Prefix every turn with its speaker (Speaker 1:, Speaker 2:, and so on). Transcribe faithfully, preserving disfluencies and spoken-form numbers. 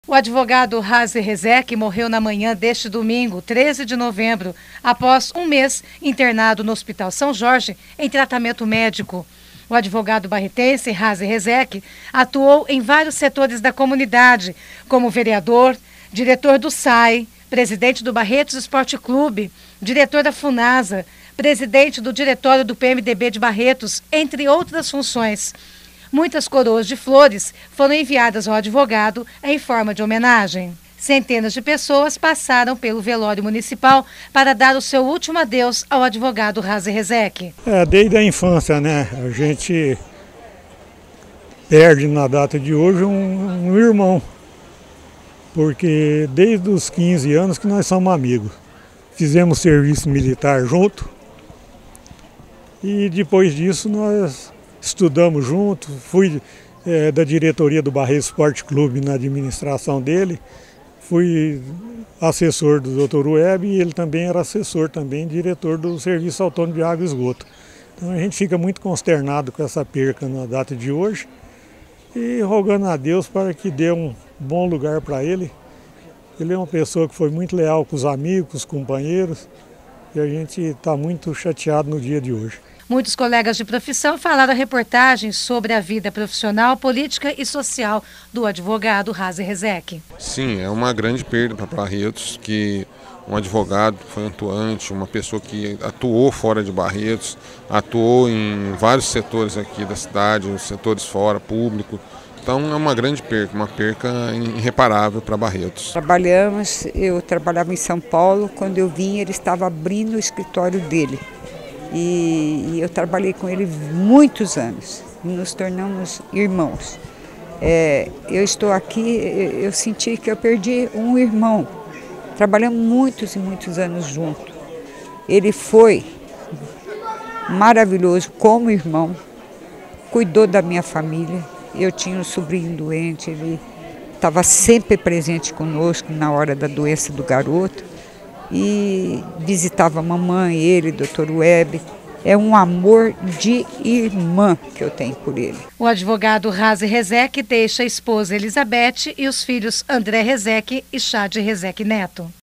Speaker 1: O advogado Razi Rezek morreu na manhã deste domingo, treze de novembro, após um mês internado no Hospital São Jorge em tratamento médico. O advogado barretense Razi Rezek atuou em vários setores da comunidade, como vereador, diretor do S A I, presidente do Barretos Esporte Clube, diretor da FUNASA, presidente do diretório do P M D B de Barretos, entre outras funções. Muitas coroas de flores foram enviadas ao advogado em forma de homenagem. Centenas de pessoas passaram pelo velório municipal para dar o seu último adeus ao advogado Razi Rezek.
Speaker 2: É, desde a infância, né? A gente perde na data de hoje um, um irmão, porque desde os quinze anos que nós somos amigos. Fizemos serviço militar junto e depois disso nós estudamos junto, fui é, da diretoria do Barretos Esporte Clube na administração dele, fui assessor do doutor Web e ele também era assessor, também diretor do Serviço Autônomo de Água e Esgoto. Então a gente fica muito consternado com essa perca na data de hoje e rogando a Deus para que dê um bom lugar para ele. Ele é uma pessoa que foi muito leal com os amigos, com os companheiros e a gente está muito chateado no dia de hoje.
Speaker 1: Muitos colegas de profissão falaram a reportagem sobre a vida profissional, política e social do advogado Razi Rezek.
Speaker 3: Sim, é uma grande perda para Barretos, que um advogado foi atuante, uma pessoa que atuou fora de Barretos, atuou em vários setores aqui da cidade, os setores fora, público. Então é uma grande perca, uma perca irreparável para Barretos.
Speaker 4: Trabalhamos, eu trabalhava em São Paulo, quando eu vim ele estava abrindo o escritório dele. E eu trabalhei com ele muitos anos, nos tornamos irmãos. É, eu estou aqui, eu senti que eu perdi um irmão. Trabalhamos muitos e muitos anos juntos. Ele foi maravilhoso como irmão, cuidou da minha família. Eu tinha um sobrinho doente, ele estava sempre presente conosco na hora da doença do garoto. E visitava a mamãe, ele, doutor Web. É um amor de irmã que eu tenho por ele.
Speaker 1: O advogado Razi Rezek deixa a esposa Elizabeth e os filhos André Rezek e Chad Rezek Neto.